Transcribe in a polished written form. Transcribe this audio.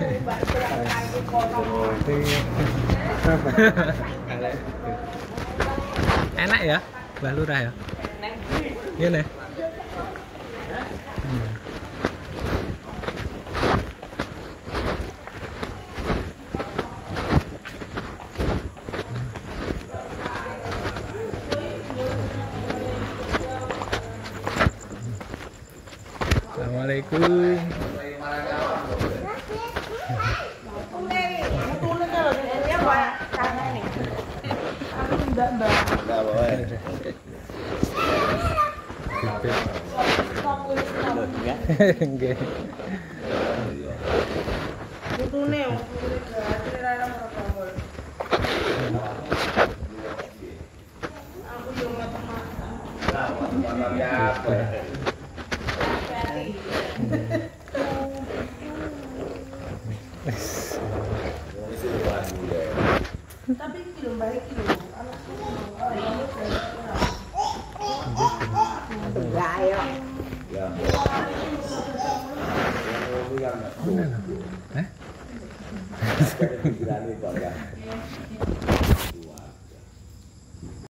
Enak ya, Mbah Lurah ya. Iya nih. Assalamualaikum. Nggih. Putune aku yo tapi iki lho mbak iki lho anakku ya ayo Hah?